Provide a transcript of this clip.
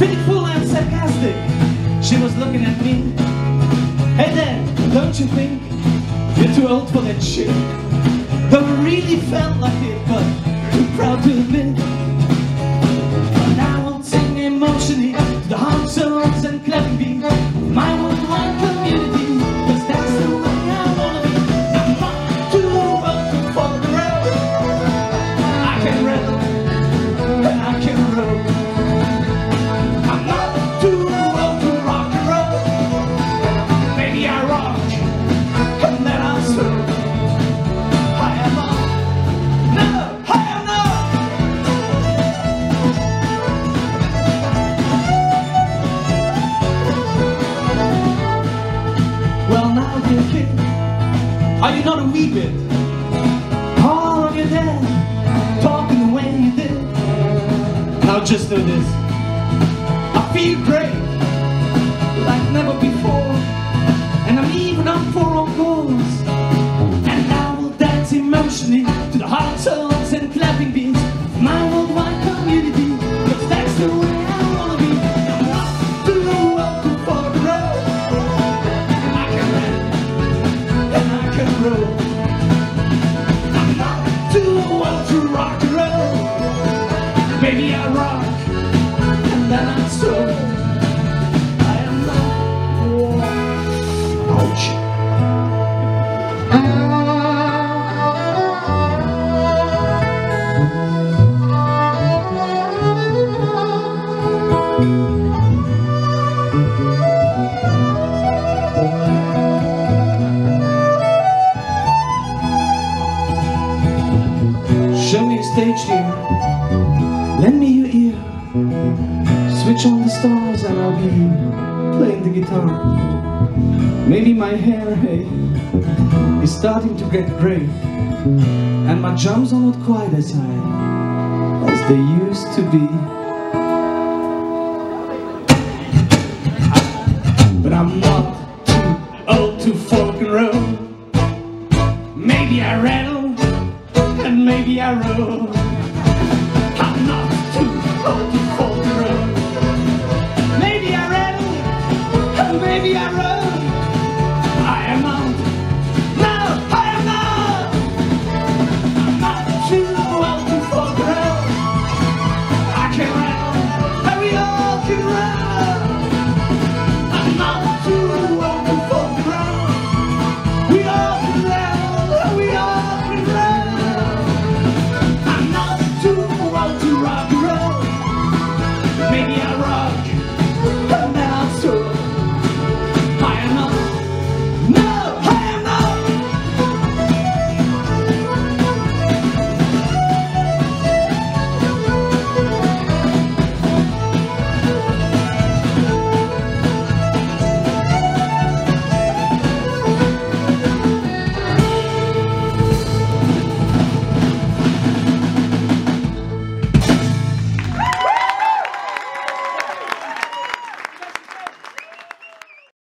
pitiful and sarcastic. She was looking at me. Hey Dad, don't you think you're too old for that shit? Though I really felt like it, but too proud to admit. But I won't sing emotionally to the hard songs and clapping beats. My worldwide community, 'cause that's the way I wanna be. I'm not too old to follow the road. I can rap and I can roll. I'm not too old to rock and roll. Maybe I rock and then I'll soul. I am not. No, I am not. Well now, dear kid, are you not a wee bit hard on your dad, talking the way you did? Now just do this. I feel great, like never before, and I'm even up for encores. And I will dance emotionally to the hard tones and clapping beats of my worldwide community, 'cause that's the way I wanna be. I'm not too old to follow the road. I can rap and I can roll. I'm not too old to rock and roll. Maybe I rock and then I'm soul. I am not. Ouch. Show me a stage here, lend me your ear. Switch on the stars and I'll be playing the guitar. Maybe my hair, hey, is starting to get grey, and my drums are not quite as high as they used to be. But I'm not too old to folk and roll. Maybe I rattle and maybe I roll.